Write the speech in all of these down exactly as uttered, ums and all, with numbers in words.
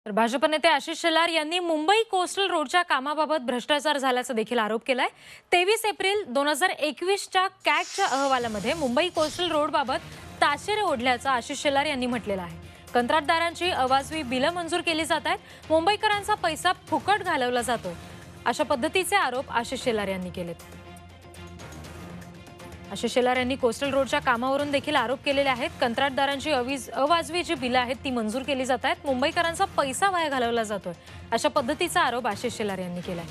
तर भाजप नेते आशिष शेलार यांनी मुंबई कोस्टल रोडच्या कामाबाबत भ्रष्टाचार झाल्याचा देखील आरोप केलाय। तेवीस एप्रिल दोन हजार एकवीसच्या कॅगच्या अहवालामध्ये मुंबई कोस्टल रोडबाबत ताशेरे ओढल्याचं आशिष शेलार यांनी म्हटलेलं आहे। कंत्राटदारांची अवाजवी बिलं मंजूर केली जात आहेत, मुंबईकरांचा पैसा फुकट घालवला जातो, अशा पद्धतीचे आरोप आशिष शेलार यांनी केलेत। आशिष शेलार यांनी कोस्टल रोडच्या कामावरून देखील आरोप केलेले आहेत। कंत्राटदारांची अवाजवी जी बिलं आहेत ती मंजूर केली जात आहेत, मुंबईकरांचा पैसा वाया घालवला जातोय, अशा पद्धतीचा आरोप आशिष शेलार यांनी केलाय।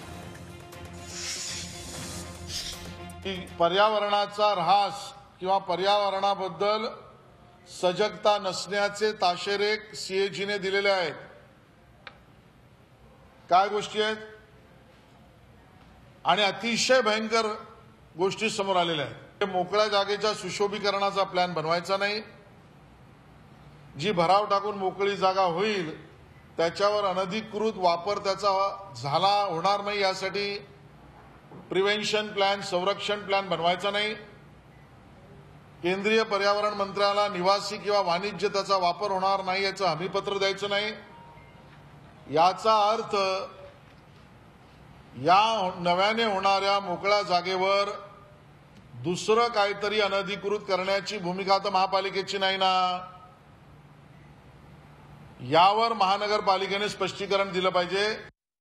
पर्यावरणाचा ऱ्हास किंवा पर्यावरणाबद्दल सजगता नसण्याचे ताशेरे सीएजीने दिलेले आहेत। काय गोष्टी आहेत आणि अतिशय भयंकर गोष्टी समोर आलेल्या आहेत। मोकळ्या जागेच्या सुशोभीकरणाचा प्लॅन बनवायचा नाही, जी भराव टाकून मोकळी जागा होईल त्याच्यावर अनधिकृत वापर त्याचा झाला होणार नाही यासाठी प्रिव्हेन्शन प्लॅन, संरक्षण प्लॅन बनवायचा नाही। केंद्रीय पर्यावरण मंत्र्याला निवासी किंवा वाणिज्य त्याचा वापर होणार नाही याचं हमीपत्र द्यायचं नाही। याचा अर्थ या नव्याने होणाऱ्या मोकळ्या जागेवर दुसरं काहीतरी अनधिकृत करण्याची भूमिका तर महापालिकेची नाही ना। यावर महानगरपालिकेने स्पष्टीकरण दिलं पाहिजे।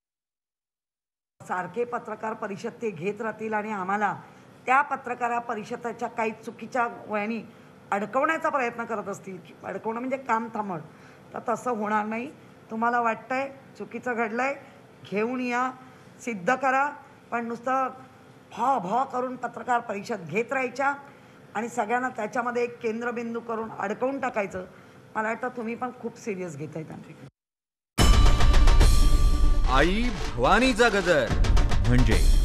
सारखे पत्रकार परिषद ते घेत राहतील आणि आम्हाला त्या पत्रकार परिषदेच्या काही चुकीच्या वयानी अडकवण्याचा प्रयत्न करत असतील, अडकवणं म्हणजे काम थांबवणं, तर तसं होणार नाही। तुम्हाला वाटतंय चुकीचं घडलंय, घेऊन या, सिद्ध करा, पण नुसतं भा भा करून पत्रकार परिषद घेत राहायच्या आणि सगळ्यांना त्याच्यामध्ये एक केंद्रबिंदू करून अडकवून टाकायचं, मला वाटतं तुम्ही पण खूप सिरियस घेताय त्यांना। आई भवानीचा गजर म्हणजे